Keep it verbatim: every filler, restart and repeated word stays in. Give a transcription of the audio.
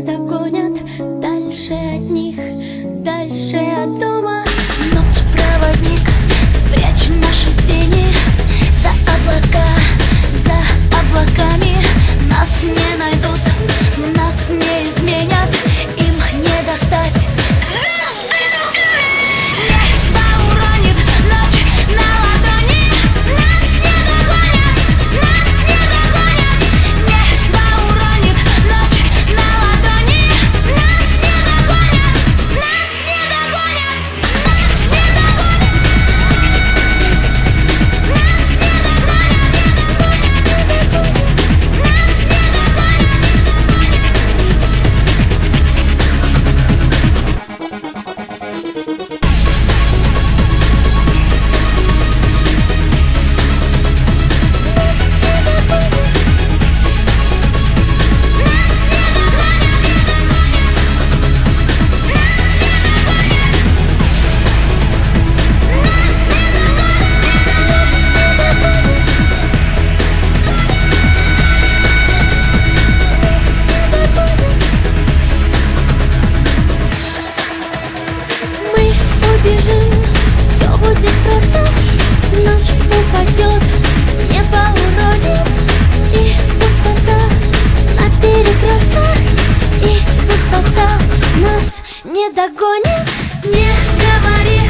догонят. Дальше от них, дальше от дома. Ночь проводник, спрячь наши тени за облака, за облаками. Нас не найдут, нас не изменят, им не достать. Небо уронит ночь на ладони. Нас не догонят, нас не догонят. Небо уронит ночь на ладони. Нас не догонят, нас не догонят, нас не убежим, все будет просто. Ночь упадет, небо уронит, и пустота на перекрестках, и пустота нас не догонит. Не говори